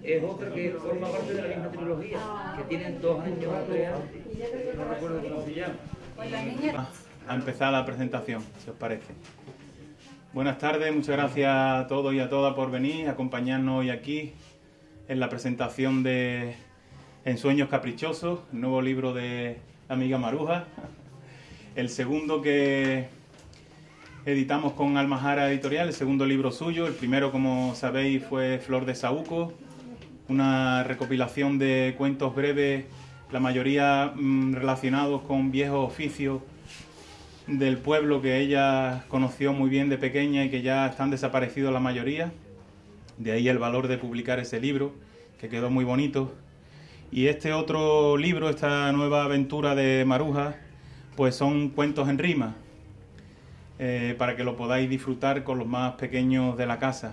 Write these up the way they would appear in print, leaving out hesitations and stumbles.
es otra que forma parte de la misma trilogía, que tienen 2 años o 3 años, no recuerdo cómo se llama. A empezar la presentación, si os parece. Buenas tardes, muchas gracias a todos y a todas por venir, acompañarnos hoy aquí en la presentación de Ensueños Caprichosos, el nuevo libro de la amiga Maruja, el segundo que editamos con Almajara Editorial, el segundo libro suyo. El primero, como sabéis, fue Flor de Saúco, una recopilación de cuentos breves, la mayoría relacionados con viejos oficios del pueblo que ella conoció muy bien de pequeña y que ya están desaparecidos la mayoría. De ahí el valor de publicar ese libro, que quedó muy bonito. Y este otro libro, esta nueva aventura de Maruja, pues son cuentos en rima, para que lo podáis disfrutar con los más pequeños de la casa.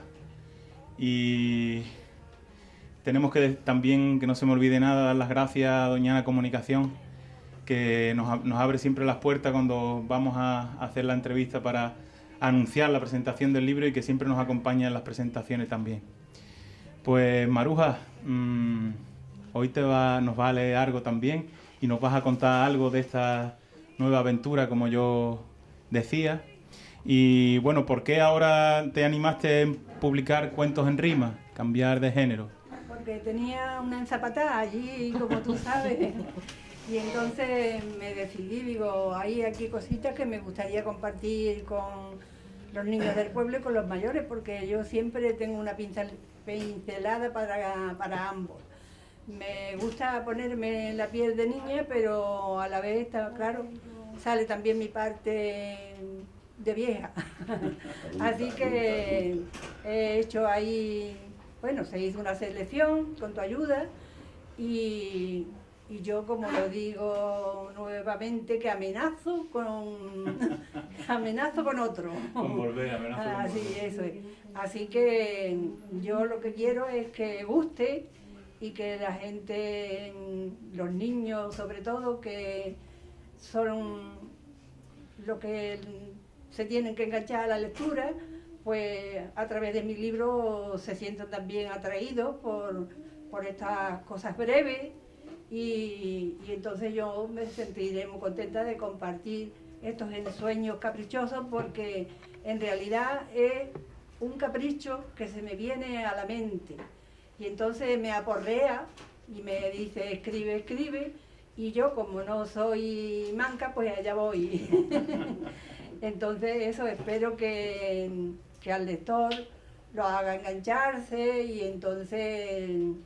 Y tenemos que también, que no se me olvide nada, dar las gracias a Doña Ana Comunicación, que nos abre siempre las puertas cuando vamos a hacer la entrevista para anunciar la presentación del libro y que siempre nos acompaña en las presentaciones también. Pues Maruja, hoy nos va a leer algo también y nos vas a contar algo de esta nueva aventura, como yo decía. Y bueno, ¿por qué ahora te animaste a publicar cuentos en rima, cambiar de género? Porque tenía una enzapatada allí, como tú sabes, y entonces me decidí, digo, hay aquí cositas que me gustaría compartir con los niños del pueblo y con los mayores, porque yo siempre tengo una pincelada para ambos. Me gusta ponerme en la piel de niña, pero a la vez, claro, sale también mi parte de vieja. Así que he hecho ahí, bueno, se hizo una selección con tu ayuda y yo, como lo digo nuevamente, que amenazo con otro. Con volver, amenazo con Así, volver. eso es. Así que yo lo que quiero es que guste y que la gente, los niños sobre todo, que son los que se tienen que enganchar a la lectura, pues a través de mi libro se sientan también atraídos por estas cosas breves y entonces yo me sentiré muy contenta de compartir estos ensueños caprichosos, porque en realidad es un capricho que se me viene a la mente y entonces me aporrea y me dice escribe, escribe, y yo, como no soy manca, pues allá voy. Entonces eso, espero que al lector lo haga engancharse y entonces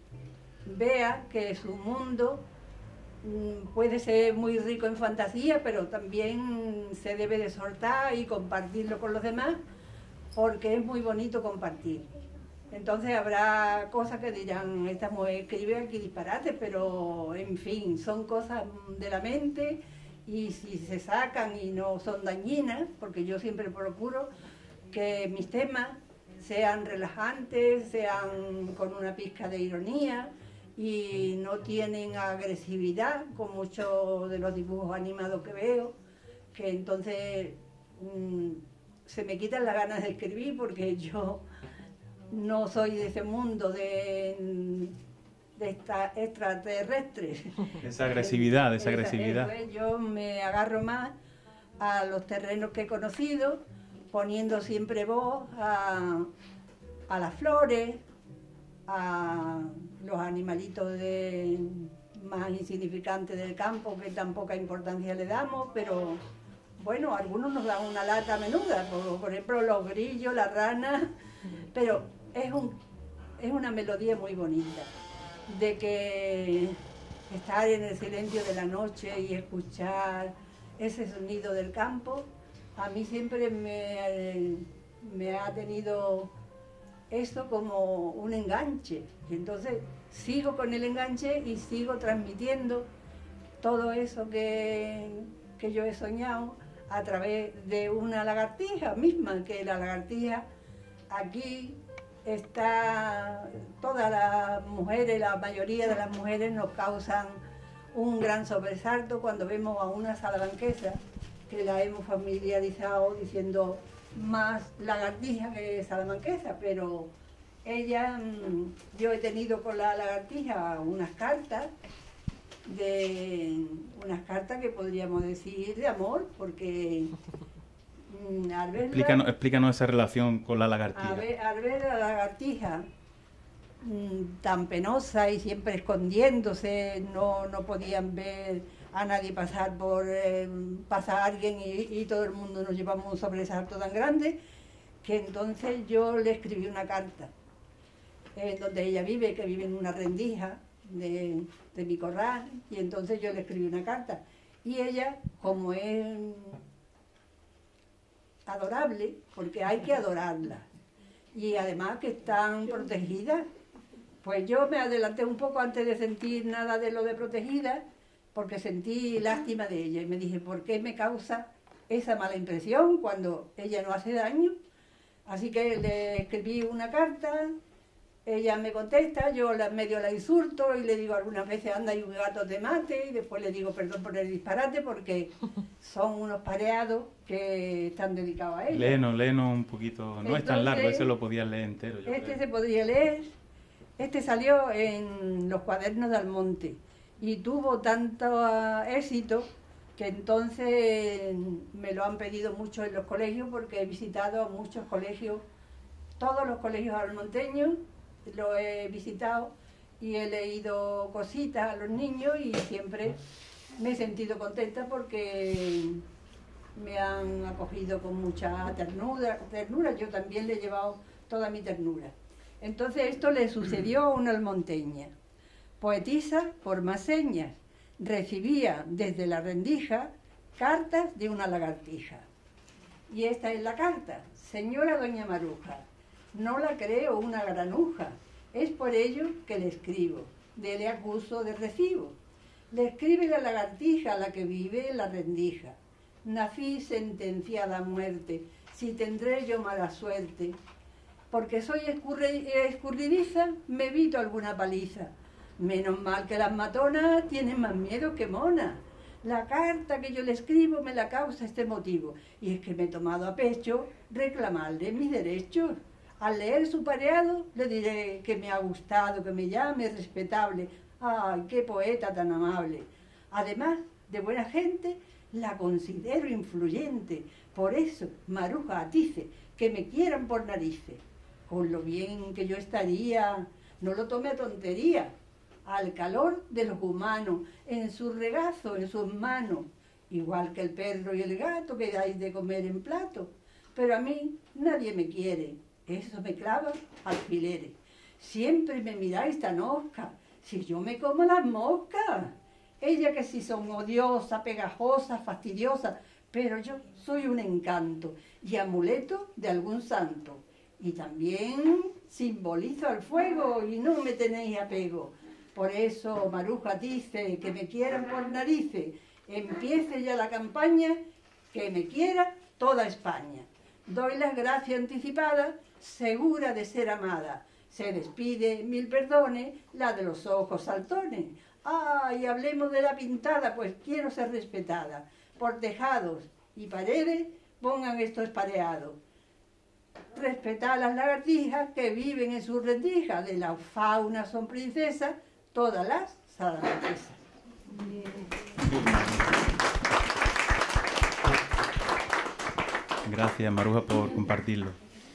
vea que su mundo puede ser muy rico en fantasía, pero también se debe de soltar y compartirlo con los demás, porque es muy bonito compartir. Entonces habrá cosas que dirán, esta mujer escribe aquí disparate, pero en fin, son cosas de la mente, y si se sacan y no son dañinas, porque yo siempre procuro que mis temas sean relajantes, sean con una pizca de ironía y no tienen agresividad, con muchos de los dibujos animados que veo, que entonces se me quitan las ganas de escribir, porque yo no soy de ese mundo de extraterrestres. Esa agresividad, esa agresividad. Yo me agarro más a los terrenos que he conocido, poniendo siempre voz a las flores, a los animalitos más insignificantes del campo, que tan poca importancia le damos, pero bueno, algunos nos dan una lata menuda, por ejemplo los grillos, las ranas, pero es una melodía muy bonita, de que estar en el silencio de la noche y escuchar ese sonido del campo, a mí siempre me ha tenido eso como un enganche, y entonces sigo con el enganche y sigo transmitiendo todo eso que yo he soñado a través de una lagartija misma, que la lagartija aquí está, todas las mujeres, la mayoría de las mujeres nos causan un gran sobresalto cuando vemos a una salamanquesa, que la hemos familiarizado diciendo más lagartija que salamanquesa, pero ella, yo he tenido con la lagartija unas cartas que podríamos decir de amor, porque al verla, explícanos esa relación con la lagartija. Al ver a la lagartija tan penosa y siempre escondiéndose, no podían ver a nadie pasar pasa alguien y todo el mundo nos llevamos un sobresalto tan grande, que entonces yo le escribí una carta donde ella vive, que vive en una rendija de mi corral, y entonces yo le escribí una carta. Y ella, como es adorable, porque hay que adorarla, y además que están protegidas, pues yo me adelanté un poco antes de sentir nada de lo de protegida, porque sentí lástima de ella, y me dije, ¿por qué me causa esa mala impresión cuando ella no hace daño? Así que le escribí una carta. Ella me contesta, yo medio la insulto y le digo algunas veces, anda, y un gato te mate, y después le digo perdón por el disparate, porque son unos pareados que están dedicados a ella. Léenos un poquito, no entonces, es tan largo, ese lo podías leer entero. Se podría leer, salió en los cuadernos de Almonte, y tuvo tanto éxito que entonces me lo han pedido mucho en los colegios, porque he visitado muchos colegios, todos los colegios almonteños, lo he visitado y he leído cositas a los niños, y siempre me he sentido contenta porque me han acogido con mucha ternura. Yo también le he llevado toda mi ternura. Entonces esto le sucedió a una almonteña, poetisa por más señas, recibía desde la rendija cartas de una lagartija. Y esta es la carta: señora doña Maruja, no la creo una granuja, es por ello que le escribo, le acuso de recibo. Le escribe la lagartija, la que vive en la rendija: nací sentenciada a muerte, si tendré yo mala suerte, porque soy escurridiza, me evito alguna paliza. Menos mal que las matonas tienen más miedo que mona. La carta que yo le escribo me la causa este motivo, y es que me he tomado a pecho reclamarle mis derechos. Al leer su pareado le diré que me ha gustado, que me llame respetable. ¡Ay, qué poeta tan amable! Además de buena gente, la considero influyente. Por eso, Maruja dice que me quieran por narices. Con lo bien que yo estaría, no lo tome a tontería. Al calor de los humanos, en su regazo, en sus manos, igual que el perro y el gato que dais de comer en plato. Pero a mí nadie me quiere, eso me clava alfileres. Siempre me miráis tan osca, si yo me como las moscas. Ella que si son odiosas, pegajosas, fastidiosas, pero yo soy un encanto y amuleto de algún santo. Y también simbolizo el fuego y no me tenéis apego. Por eso Maruja dice que me quieran por narices. Empiece ya la campaña, que me quiera toda España. Doy las gracias anticipadas, segura de ser amada. Se despide, mil perdones, la de los ojos saltones. ¡Ay, hablemos de la pintada, pues quiero ser respetada! Por tejados y paredes pongan estos pareados. Respetad a las lagartijas que viven en sus rendijas. De la fauna son princesas, todas las salamanquesas. Gracias, Maruja, por compartirlo.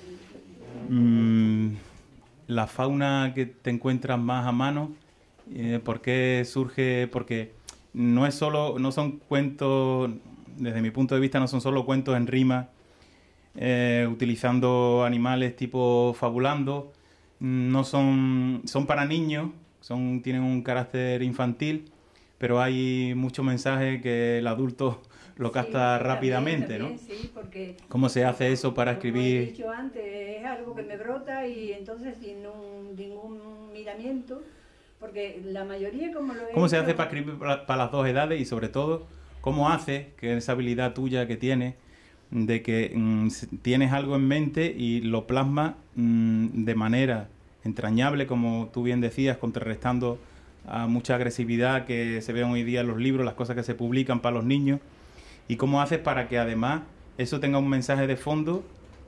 La fauna que te encuentras más a mano, ¿por qué surge? Porque no son cuentos, desde mi punto de vista, no son solo cuentos en rima, utilizando animales tipo fabulando, no son para niños, tienen un carácter infantil, pero hay muchos mensajes que el adulto lo capta rápidamente, también, ¿no? Sí, porque ¿cómo se hace eso para escribir? Como he dicho antes, es algo que me brota y entonces sin ningún miramiento, porque la mayoría como lo he ¿Cómo se hecho, hace para escribir para las dos edades y sobre todo, cómo hace que esa habilidad tuya que tienes de que tienes algo en mente y lo plasmas de manera entrañable, como tú bien decías, contrarrestando a mucha agresividad que se ve hoy día en los libros, las cosas que se publican para los niños, y cómo haces para que además eso tenga un mensaje de fondo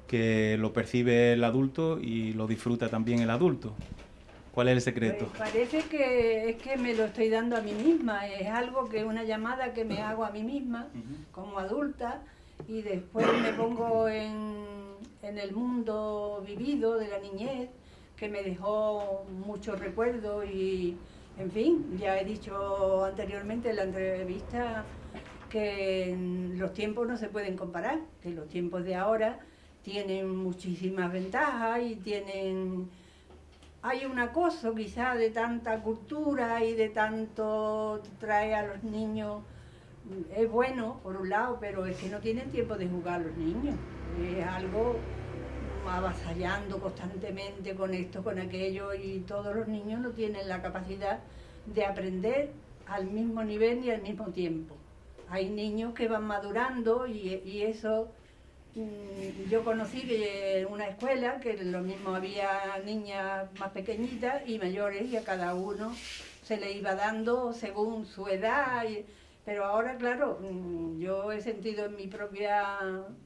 que lo percibe el adulto y lo disfruta también el adulto. ¿Cuál es el secreto? Pues parece que es que me lo estoy dando a mí misma, es algo que una llamada que me hago a mí misma como adulta, y después me pongo en el mundo vivido de la niñez, que me dejó muchos recuerdos y, en fin, ya he dicho anteriormente en la entrevista que los tiempos no se pueden comparar, que los tiempos de ahora tienen muchísimas ventajas y hay un acoso quizá de tanta cultura y de tanto trae a los niños. Es bueno por un lado, pero es que no tienen tiempo de jugar los niños. Es algo avasallando constantemente con esto, con aquello, y todos los niños no tienen la capacidad de aprender al mismo nivel ni al mismo tiempo. Hay niños que van madurando y eso. Yo conocí que en una escuela que lo mismo había niñas más pequeñitas y mayores, y a cada uno se le iba dando según su edad, pero ahora, claro, yo he sentido en mi propia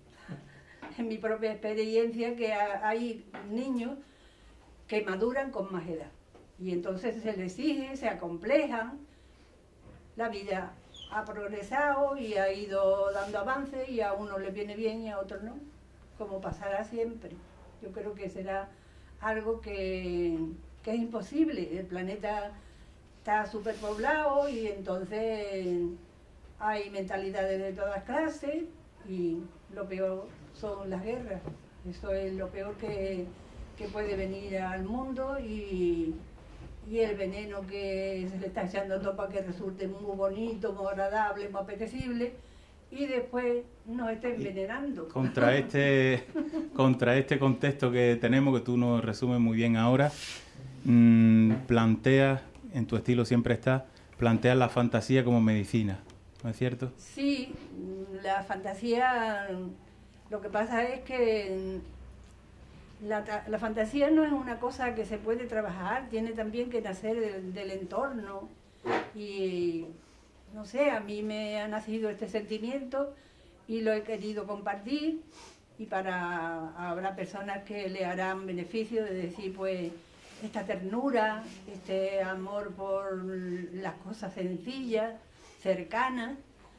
experiencia que hay niños que maduran con más edad y entonces se les exige, se acomplejan. La vida ha progresado y ha ido dando avances y a uno le viene bien y a otros no, como pasará siempre. Yo creo que será algo que es imposible. El planeta está superpoblado y entonces hay mentalidades de todas clases y lo peor son las guerras. Eso es lo peor que puede venir al mundo y el veneno que se le está echando a todo para que resulte muy bonito, muy agradable, muy apetecible, y después nos está envenenando. Contra este contexto que tenemos, que tú nos resumes muy bien ahora, planteas, en tu estilo siempre está, planteas la fantasía como medicina, ¿no es cierto? Sí, la fantasía, lo que pasa es que la fantasía no es una cosa que se puede trabajar, tiene también que nacer del entorno y no sé, a mí me ha nacido este sentimiento y lo he querido compartir y habrá personas que le harán beneficio de decir, pues, esta ternura, este amor por las cosas sencillas, cercanas,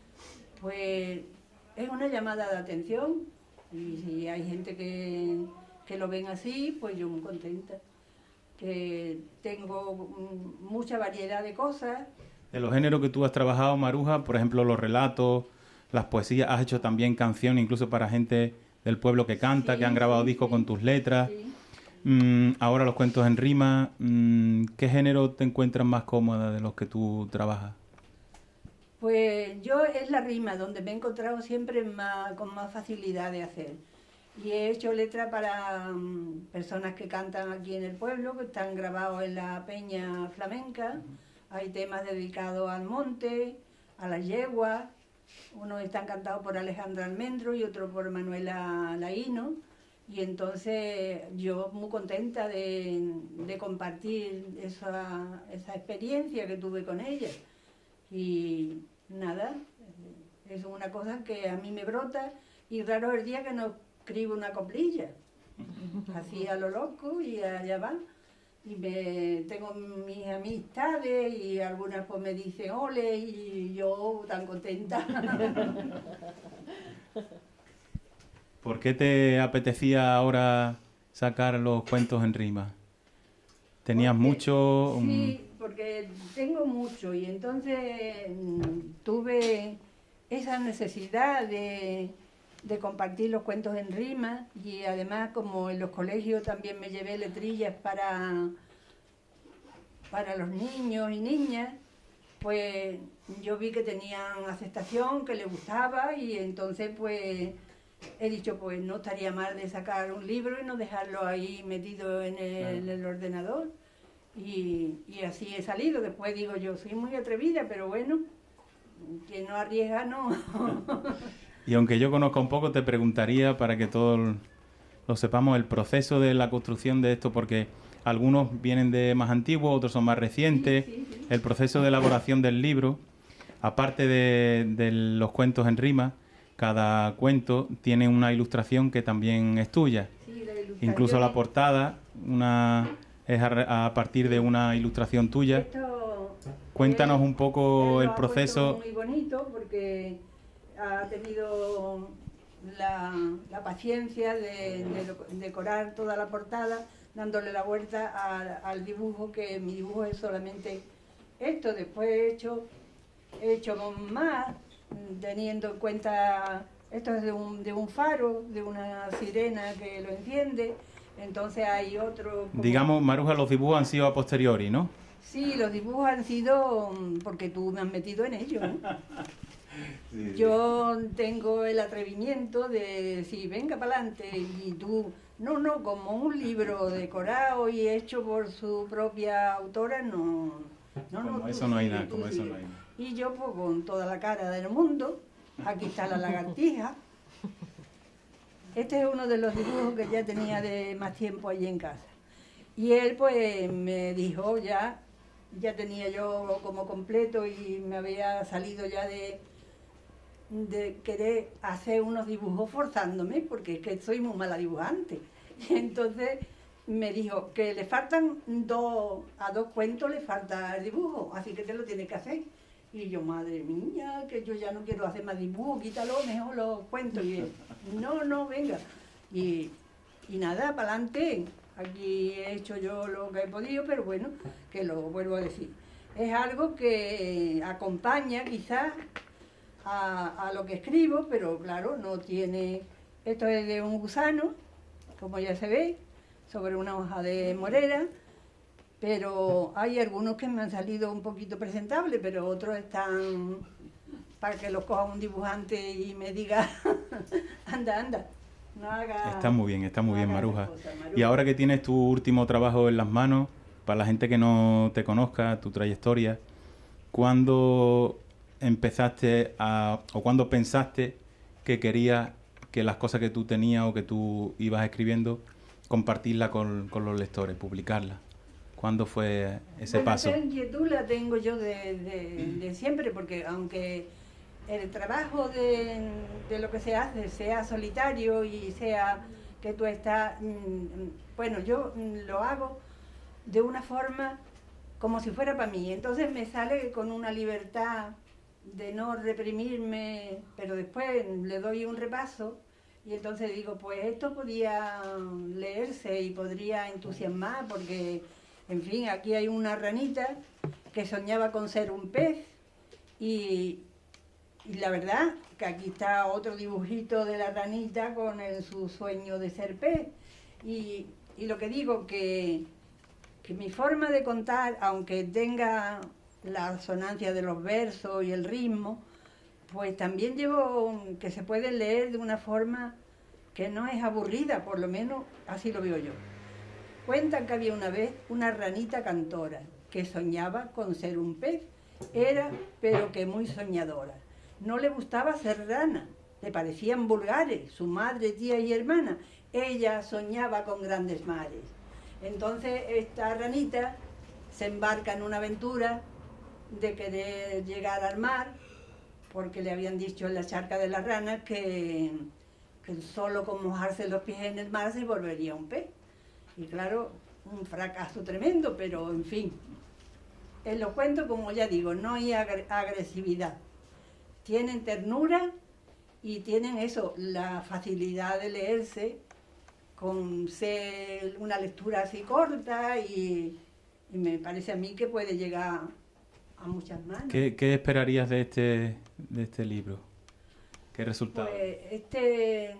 pues es una llamada de atención y si hay gente que lo ven así, pues yo muy contenta, que tengo mucha variedad de cosas. De los géneros que tú has trabajado, Maruja, por ejemplo, los relatos, las poesías, has hecho también canciones incluso para gente del pueblo que canta, sí, que han grabado discos con tus letras. Sí. Ahora los cuentos en rima. ¿Qué género te encuentras más cómoda de los que tú trabajas? Pues yo es la rima, donde me he encontrado siempre con más facilidad de hacer. Y he hecho letras para personas que cantan aquí en el pueblo, que están grabados en la Peña Flamenca. Hay temas dedicados al monte, a las yeguas. Unos están cantados por Alejandra Almendro y otro por Manuela Laíno. Y entonces yo muy contenta de compartir esa experiencia que tuve con ella. Y nada, es una cosa que a mí me brota y raro el día que no escribo una coplilla, así a lo loco y allá va. Y tengo mis amistades y algunas pues me dicen ole y yo tan contenta. ¿Por qué te apetecía ahora sacar los cuentos en rima? ¿Tenías mucho? Sí, porque tengo mucho y entonces tuve esa necesidad de compartir los cuentos en rima y además como en los colegios también me llevé letrillas para los niños y niñas, pues yo vi que tenían aceptación, que les gustaba y entonces pues he dicho pues no estaría mal de sacar un libro y no dejarlo ahí metido en el ordenador y así he salido. Después digo yo soy muy atrevida, pero bueno, quien no arriesga no. Y aunque yo conozca un poco, te preguntaría, para que todos lo sepamos, el proceso de la construcción de esto, porque algunos vienen de más antiguos, otros son más recientes. Sí. El proceso de elaboración del libro, aparte de los cuentos en rima, cada cuento tiene una ilustración que también es tuya. Sí, la ilustración Incluso la es- portada es a partir de una ilustración tuya. Esto, Cuéntanos él- un poco él el lo ha proceso. puesto muy bonito porque ha tenido la paciencia de decorar toda la portada, dándole la vuelta al dibujo, que mi dibujo es solamente esto. Después he hecho más, teniendo en cuenta, esto es de un faro, de una sirena que lo enciende. Entonces hay otro... Digamos, Maruja, los dibujos han sido a posteriori, ¿no? Sí, los dibujos han sido porque tú me has metido en ello, ¿no? Yo tengo el atrevimiento de decir, venga para adelante, y tú, no, como un libro decorado y hecho por su propia autora, no. Como tú eso no hay sigue, nada, tú como eso sigue. no hay nada. Y yo, pues, con toda la cara del mundo, aquí está la lagartija. Este es uno de los dibujos que ya tenía de más tiempo allí en casa. Y él, pues, me dijo ya tenía yo como completo y me había salido ya de querer hacer unos dibujos forzándome, porque es que soy muy mala dibujante. Y entonces me dijo que le faltan a dos cuentos le falta el dibujo, así que te lo tienes que hacer. Y yo, madre mía, que yo ya no quiero hacer más dibujos, quítalo, mejor los cuentos. Y él, no, venga. Y nada, para adelante. Aquí he hecho yo lo que he podido, pero bueno, que lo vuelvo a decir. Es algo que acompaña quizás a lo que escribo, pero claro, no tiene... Esto es de un gusano, como ya se ve, sobre una hoja de morera, pero hay algunos que me han salido un poquito presentables, pero otros están para que los coja un dibujante y me diga, anda, no haga... Está muy bien, Maruja. Maruja. Y ahora que tienes tu último trabajo en las manos, para la gente que no te conozca, tu trayectoria, ¿cuándo empezaste o cuándo pensaste que querías que las cosas que tú tenías o que tú ibas escribiendo, compartirlas con los lectores, publicarlas? ¿Cuándo fue ese paso? Esa inquietud la tengo yo de siempre, porque aunque el trabajo de lo que se hace sea solitario y sea que tú estás... Bueno, yo lo hago de una forma como si fuera para mí. Entonces me sale con una libertad de no reprimirme, pero después le doy un repaso y entonces digo, pues esto podía leerse y podría entusiasmar, porque, en fin, aquí hay una ranita que soñaba con ser un pez y la verdad que aquí está otro dibujito de la ranita con su sueño de ser pez. Y lo que digo, que mi forma de contar, aunque tenga la asonancia de los versos y el ritmo, pues también llevo que se puede leer de una forma que no es aburrida, por lo menos así lo veo yo. Cuentan que había una vez una ranita cantora que soñaba con ser un pez. Era, pero que muy soñadora. No le gustaba ser rana, le parecían vulgares, su madre, tía y hermana. Ella soñaba con grandes mares. Entonces esta ranita se embarca en una aventura de querer llegar al mar, porque le habían dicho en la charca de las ranas que solo con mojarse los pies en el mar se volvería un pez. Y claro, un fracaso tremendo, pero en fin. En los cuentos, como ya digo, no hay agresividad. Tienen ternura y tienen eso, la facilidad de leerse con ser una lectura así corta y me parece a mí que puede llegar a muchas manos. ¿Qué esperarías de este libro? ¿Qué resultado? Pues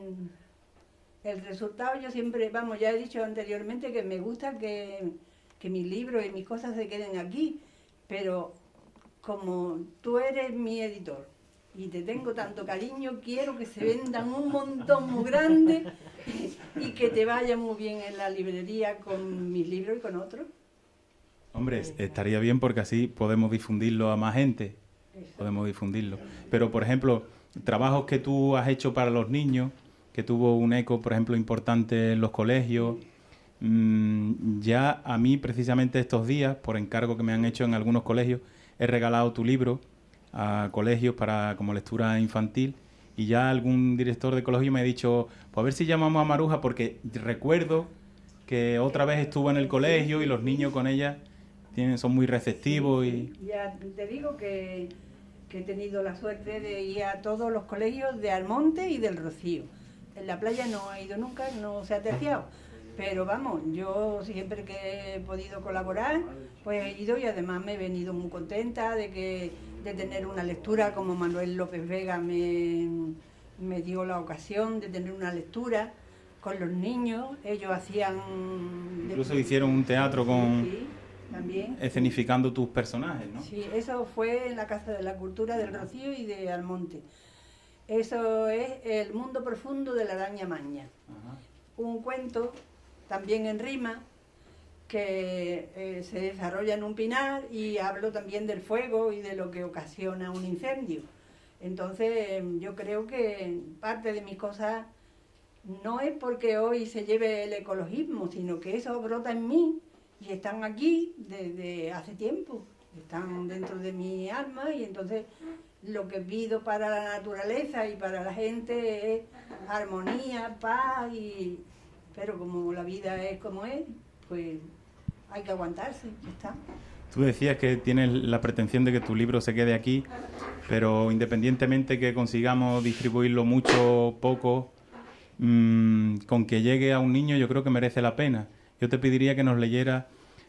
el resultado yo siempre, vamos, ya he dicho anteriormente que me gusta que mis libros y mis cosas se queden aquí, pero como tú eres mi editor y te tengo tanto cariño, quiero que se vendan un montón muy grande y que te vaya muy bien en la librería con mis libros y con otros. Hombre, estaría bien porque así podemos difundirlo a más gente. Podemos difundirlo. Pero, por ejemplo, trabajos que tú has hecho para los niños, que tuvo un eco, por ejemplo, importante en los colegios. Ya a mí, precisamente estos días, por encargo que me han hecho en algunos colegios, he regalado tu libro a colegios como lectura infantil y ya algún director de colegio me ha dicho, pues a ver si llamamos a Maruja, porque recuerdo que otra vez estuvo en el colegio y los niños con ella son muy receptivos. Sí, y ya te digo que he tenido la suerte de ir a todos los colegios de Almonte y del Rocío. En la playa no he ido nunca, no se ha terciado. Pero vamos, yo siempre que he podido colaborar, pues he ido y además me he venido muy contenta de tener una lectura, como Manuel López Vega me dio la ocasión de tener una lectura con los niños. Ellos hacían... Incluso hicieron un teatro con... Sí, también. Escenificando tus personajes, ¿no? Sí, eso fue en la Casa de la Cultura del Rocío y de Almonte. Eso es El mundo profundo de la araña maña. Ajá. Un cuento, también en rima, que se desarrolla en un pinar, y hablo también del fuego y de lo que ocasiona un incendio. Entonces, yo creo que parte de mis cosas no es porque hoy se lleve el ecologismo, sino que eso brota en mí y están aquí desde hace tiempo, están dentro de mi alma, y entonces lo que pido para la naturaleza y para la gente es armonía, paz, pero como la vida es como es, pues hay que aguantarse, ya está. Tú decías que tienes la pretensión de que tu libro se quede aquí, pero independientemente que consigamos distribuirlo mucho o poco, con que llegue a un niño yo creo que merece la pena. Yo te pediría que nos leyera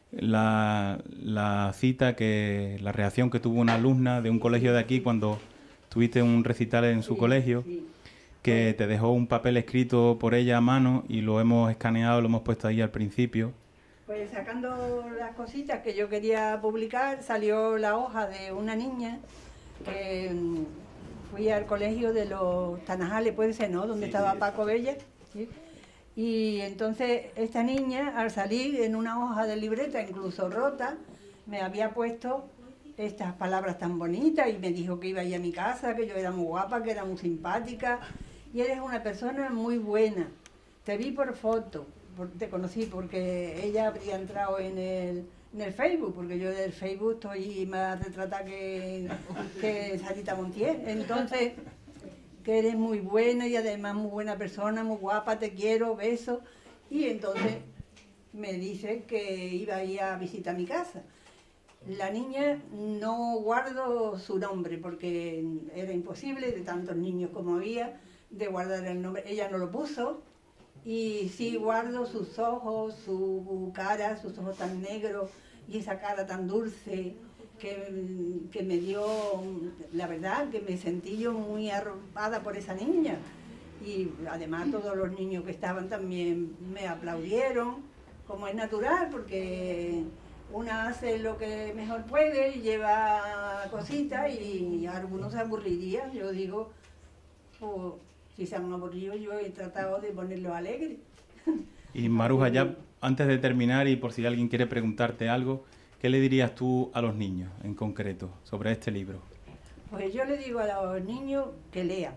la cita, la reacción que tuvo una alumna de un colegio de aquí cuando tuviste un recital en su colegio, que te dejó un papel escrito por ella a mano y lo hemos escaneado, lo hemos puesto ahí al principio. Pues sacando las cositas que yo quería publicar, salió la hoja de una niña que fui al colegio de los Tanajales, puede ser, ¿no? Donde estaba Paco Bella, ¿sí? Y entonces esta niña, al salir en una hoja de libreta, incluso rota, me había puesto estas palabras tan bonitas y me dijo que iba a ir a mi casa, que yo era muy guapa, que era muy simpática, y eres una persona muy buena. Te vi por foto, te conocí porque ella habría entrado en el Facebook, porque yo del Facebook estoy más retratada que Sarita Montiel. Entonces, que eres muy buena y además muy buena persona, muy guapa, te quiero, beso. Y entonces me dice que iba a ir a visitar mi casa. La niña no guardo su nombre porque era imposible, de tantos niños como había, de guardar el nombre. Ella no lo puso, y sí guardo sus ojos, su cara, sus ojos tan negros y esa cara tan dulce que me dio, la verdad, que me sentí yo muy arropada por esa niña. Y además todos los niños que estaban también me aplaudieron, como es natural, porque una hace lo que mejor puede y lleva cositas, y algunos se aburrirían. Yo digo, pues, si se han aburrido, yo he tratado de ponerlos alegres. Y Maruja, ya antes de terminar, y por si alguien quiere preguntarte algo, ¿qué le dirías tú a los niños en concreto sobre este libro? Pues yo le digo a los niños que lean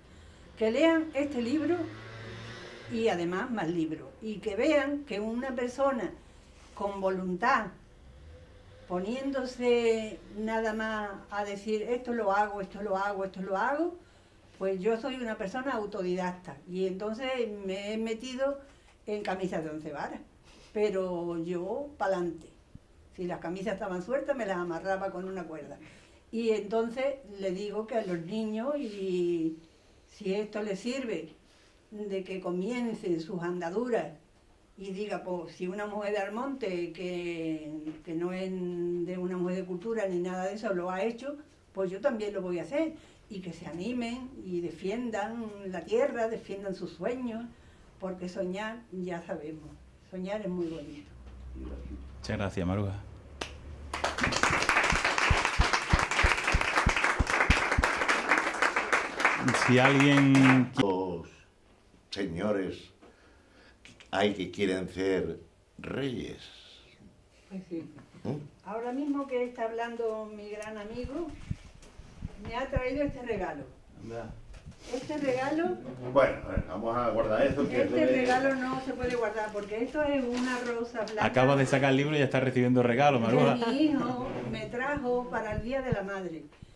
este libro y además más libros, y que vean que una persona con voluntad, poniéndose nada más a decir esto lo hago, esto lo hago, esto lo hago, pues yo soy una persona autodidacta, y entonces me he metido en camisas de 11 varas, pero yo pa'lante. Si las camisas estaban sueltas, me las amarraba con una cuerda. Y entonces le digo que a los niños, y si esto les sirve de que comiencen sus andaduras y diga, pues si una mujer de Almonte, que no es de una mujer de cultura ni nada de eso, lo ha hecho, pues yo también lo voy a hacer. Y que se animen y defiendan la tierra, defiendan sus sueños, porque soñar, ya sabemos, soñar es muy bonito. Muchas gracias, Maruja. Si alguien... Los señores hay que quieren ser reyes. Pues sí. Ahora mismo que está hablando mi gran amigo, me ha traído este regalo. Este regalo... Bueno, vamos a guardar esto. Este regalo no se puede guardar porque esto es una rosa blanca. Acaba de sacar el libro y ya está recibiendo regalos, Maruja. Mi hijo me trajo para el Día de la Madre.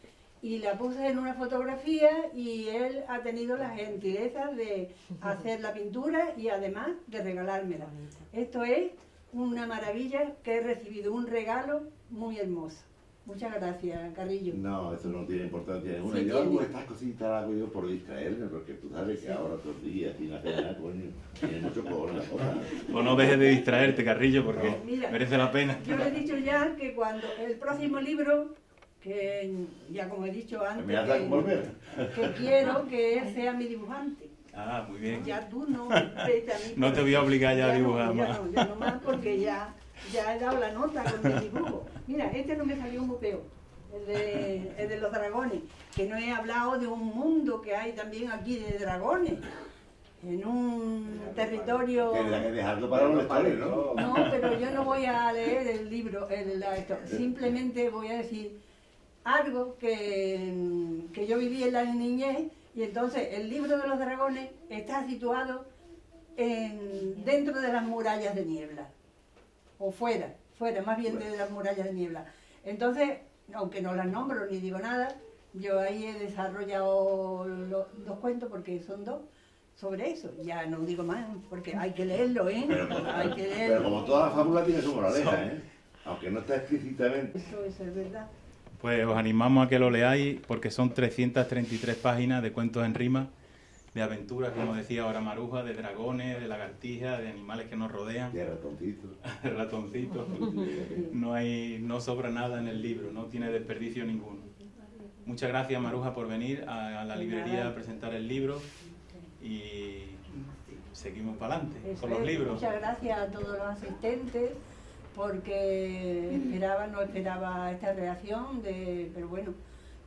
y la puse en una fotografía y él ha tenido la gentileza de hacer la pintura y además de regalármela. Esto es una maravilla que he recibido, un regalo muy hermoso. Muchas gracias, Carrillo. No, eso no tiene importancia ninguna. Sí Yo hago tiene. estas cositas las hago yo por distraerme, porque tú sabes que ahora todos los días sin hacer nada, coño, tiene mucho color la cosa. O no dejes de distraerte, Carrillo, porque No. Mira, merece la pena. Yo le he dicho ya que cuando el próximo libro, que ya como he dicho antes, ¿Me vas a volver? que quiero que sea mi dibujante. Ah, muy bien. Ya tú no, vete a mí. No te voy a obligar ya a dibujar más. Ya no más, porque ya he dado la nota con mi dibujo. Mira, este no me salió muy feo, el de los dragones, que no he hablado de un mundo que hay también aquí de dragones, en un territorio... Tendrá que dejarlo para los lectores, ¿no? No, pero yo no voy a leer el libro, simplemente voy a decir algo que yo viví en la niñez, y entonces el libro de los dragones está situado dentro de las murallas de niebla, o fuera más bien de las murallas de niebla. Entonces, aunque no las nombro ni digo nada, yo ahí he desarrollado dos cuentos, porque son dos, sobre eso. Ya no digo más, porque hay que leerlo, ¿eh? Hay que leerlo. Pero como toda la fábula tiene su moraleja, ¿eh? Aunque no está explícitamente. Eso es verdad. Pues os animamos a que lo leáis, porque son 333 páginas de cuentos en rima, de aventuras, como decía ahora Maruja, de dragones, de lagartijas, de animales que nos rodean, De ratoncito. de ratoncitos. No sobra nada en el libro, no tiene desperdicio ninguno. Muchas gracias, Maruja, por venir a la librería a presentar el libro, y seguimos para adelante con los libros. Muchas gracias a todos los asistentes, porque no esperaba esta reacción, pero bueno,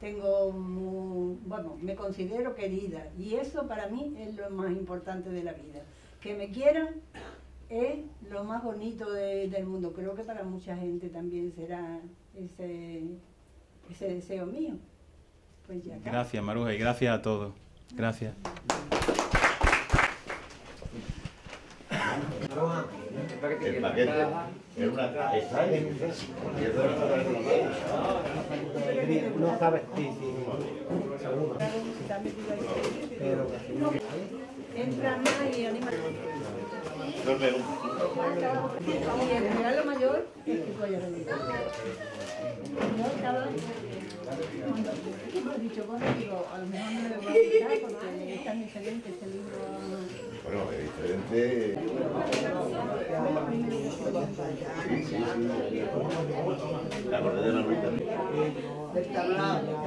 me considero querida, y eso para mí es lo más importante de la vida. Que me quieran es lo más bonito del mundo. Creo que para mucha gente también será ese deseo mío. Pues ya está. Gracias, Maruja, y gracias a todos. Gracias. El paquete es una caja. Está ahí. No sabes si Entra más y anima. Duerme Y el regalo mayor es que tú hayas venido. Hemos dicho cosas, digo, a lo mejor no le voy a gustar porque es tan diferente este libro. Bueno, es diferente. La acordé de la Rita. del tablado.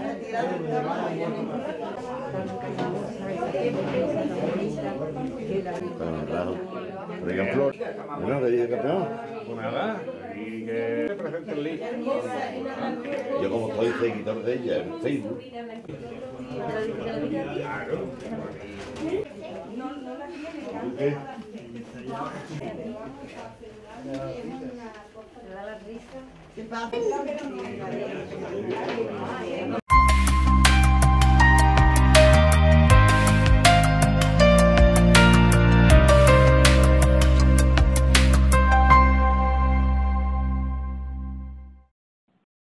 Está honrado. Traigan flor. Bueno, le dije campeón. Pues nada, y que presente el libro. Yo como soy seguidor de ella en Facebook. ¿Tú qué? Me da la risa. ¿Qué pasa?